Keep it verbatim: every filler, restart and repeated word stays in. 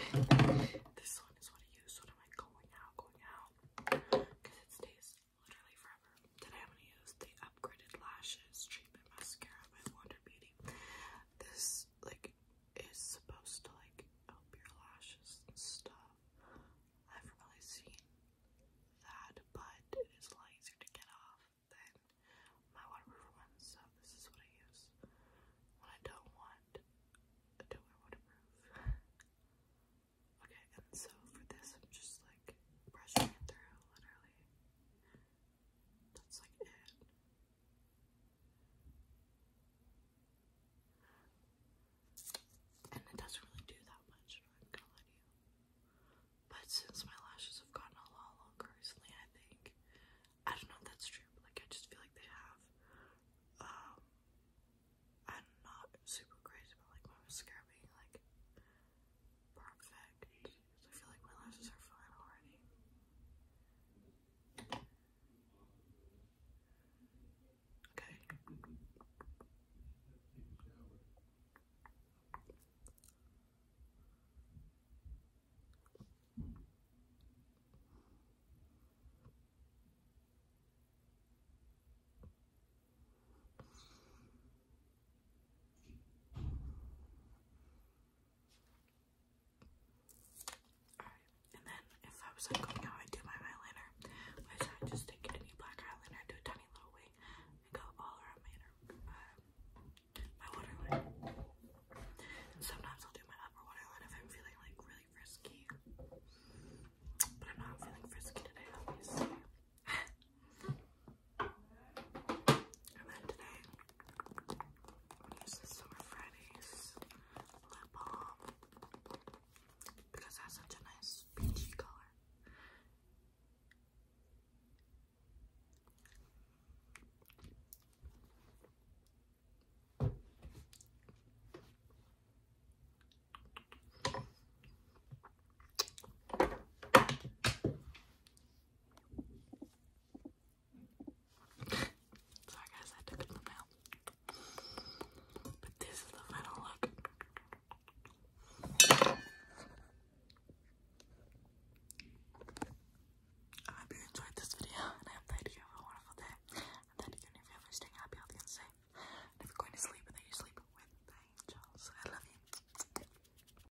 This one is what I use when I'm like going out, going out, because it stays literally forever. Today I'm gonna use the Upgraded Lashes Treatment Mascara by Wander Beauty. This like is supposed to like help your lashes and stuff. I haven't really seen that, but it is a lot easier to get off than my waterproof one, so this is what I use when I don't want to wear waterproof. Okay, and so for this I'm just like brushing it through, literally. That's like it. And it doesn't really do that much, I'm gonna let you. But since my lashes have gotten a lot longer recently, I think, I don't know if that's true, but like I just feel like they have, um, I'm not super crazy about like my mascara being like perfect. I feel like my lashes are fine already. Okay. Alright, and then if I was like going